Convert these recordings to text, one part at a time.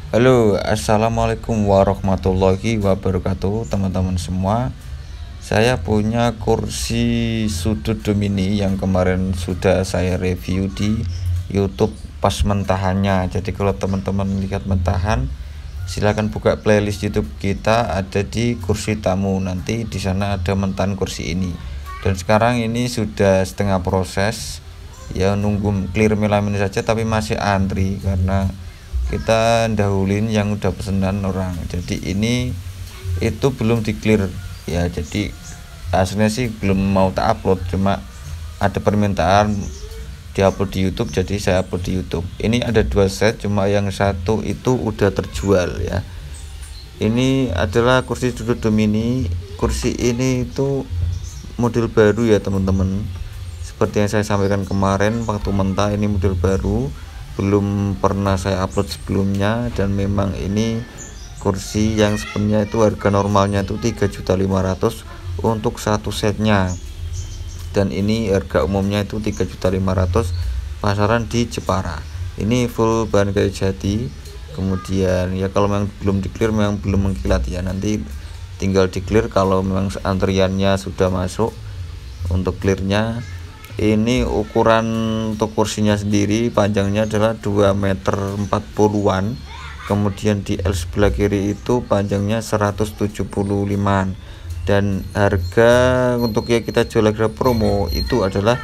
Halo, assalamualaikum warahmatullahi wabarakatuh, teman-teman semua. Saya punya kursi sudut Domini yang kemarin sudah saya review di YouTube pas mentahannya. Jadi kalau teman-teman lihat mentahan, silahkan buka playlist YouTube kita, ada di kursi tamu. Nanti di sana ada mentahan kursi ini. Dan sekarang ini sudah setengah proses, ya nunggu clear melamin saja, tapi masih antri karena kita dahulin yang udah pesanan orang. Jadi ini itu belum di clear ya, jadi aslinya sih belum mau tak upload, cuma ada permintaan diupload di YouTube, jadi saya upload di YouTube. Ini ada dua set, cuma yang satu itu udah terjual ya. Ini adalah kursi sudut Domini. Kursi ini itu model baru ya teman-teman, seperti yang saya sampaikan kemarin waktu mentah. Ini model baru, belum pernah saya upload sebelumnya, dan memang ini kursi yang sebenarnya itu harga normalnya itu 3.500.000 untuk satu setnya, dan ini harga umumnya itu 3.500.000 pasaran di Jepara. Ini full bahan kayu jati. Kemudian ya kalau memang belum di clear, memang belum mengkilat ya, nanti tinggal di clear kalau memang antriannya sudah masuk untuk clearnya. Ini ukuran untuk kursinya sendiri, panjangnya adalah 2 meter 40-an, kemudian di L sebelah kiri itu panjangnya 175-an, dan harga untuk yang kita jual harga promo itu adalah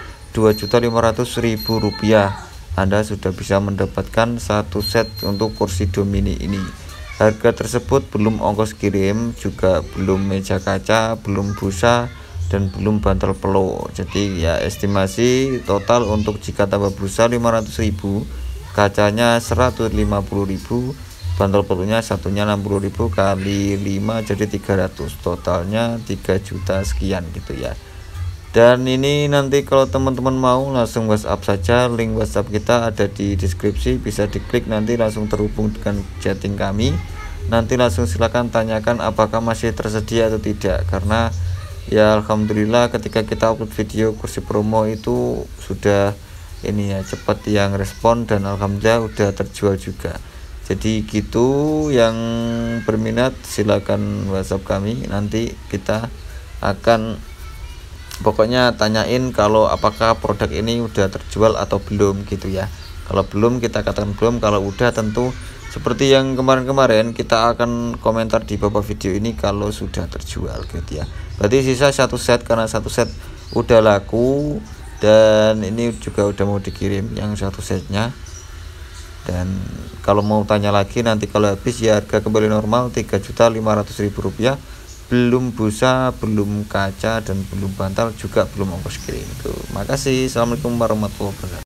Rp2.500.000. Anda sudah bisa mendapatkan satu set untuk kursi Domini ini. Harga tersebut belum ongkos kirim, juga belum meja kaca, belum busa, dan belum bantal peluk. Jadi ya estimasi total untuk jika tambah busa 500.000, kacanya 150.000, bantal peluknya satunya 60.000 kali 5 jadi 300, totalnya 3 juta sekian gitu ya. Dan ini nanti kalau teman-teman mau langsung WhatsApp saja, link WhatsApp kita ada di deskripsi, bisa diklik, nanti langsung terhubung dengan chatting kami. Nanti langsung silakan tanyakan apakah masih tersedia atau tidak, karena ya alhamdulillah ketika kita upload video kursi promo itu sudah ini ya cepat yang respon, dan alhamdulillah udah terjual juga. Jadi gitu, yang berminat silakan WhatsApp kami, nanti kita akan pokoknya tanyain kalau apakah produk ini udah terjual atau belum gitu ya. Kalau belum kita katakan belum, kalau udah tentu seperti yang kemarin-kemarin kita akan komentar di bawah video ini kalau sudah terjual gitu ya. Berarti sisa satu set, karena satu set udah laku, dan ini juga udah mau dikirim yang satu setnya. Dan kalau mau tanya lagi nanti kalau habis ya harga kembali normal Rp3.500.000, belum busa, belum kaca, dan belum bantal, juga belum ongkos kirim. Makasih. Assalamualaikum warahmatullahi wabarakatuh.